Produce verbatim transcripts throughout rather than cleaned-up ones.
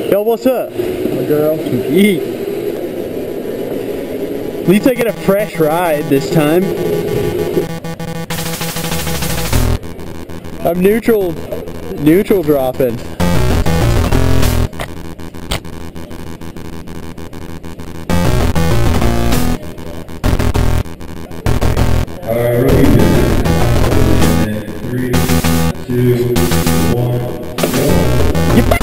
Yo, what's up? My girl. Eat. At least I get a fresh ride this time. I'm neutral, neutral dropping. Alright, rookie business. Three, two, one, go.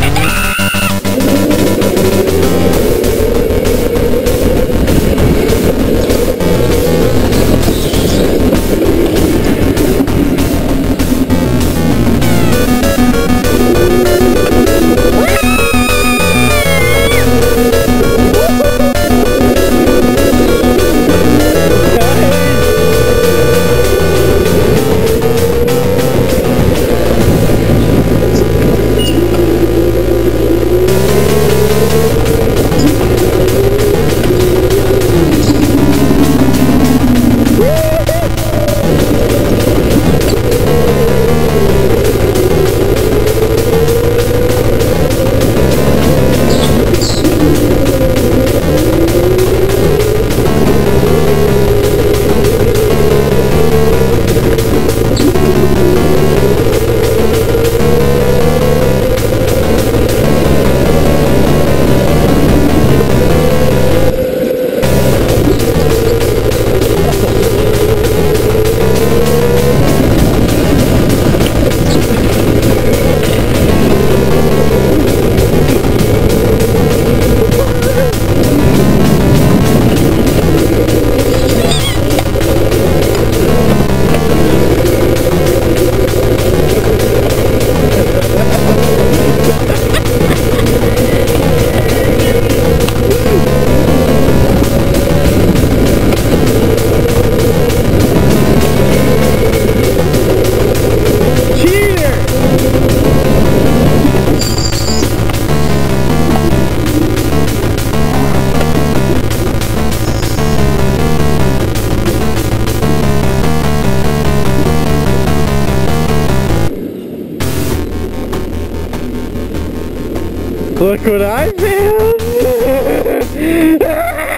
Look what I found!